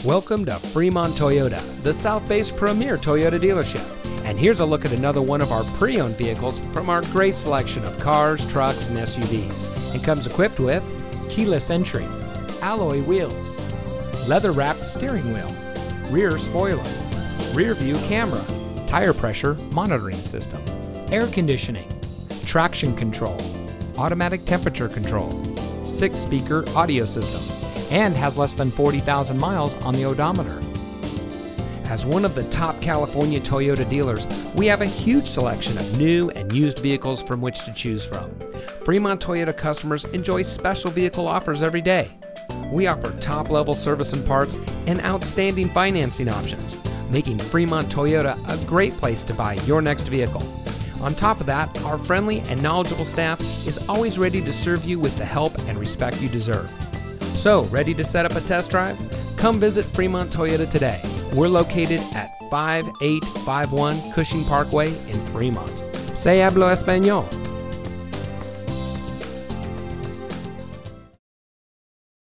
Welcome to Fremont Toyota, the South-based premier Toyota dealership. And here's a look at another one of our pre-owned vehicles from our great selection of cars, trucks, and SUVs. It comes equipped with keyless entry, alloy wheels, leather-wrapped steering wheel, rear spoiler, rear view camera, tire pressure monitoring system, air conditioning, traction control, automatic temperature control, 6-speaker audio system, and has less than 40,000 miles on the odometer. As one of the top California Toyota dealers, we have a huge selection of new and used vehicles from which to choose from. Fremont Toyota customers enjoy special vehicle offers every day. We offer top-level service and parts and outstanding financing options, making Fremont Toyota a great place to buy your next vehicle. On top of that, our friendly and knowledgeable staff is always ready to serve you with the help and respect you deserve. So, ready to set up a test drive? Come visit Fremont Toyota today. We're located at 5851 Cushing Parkway in Fremont. Se hablo español.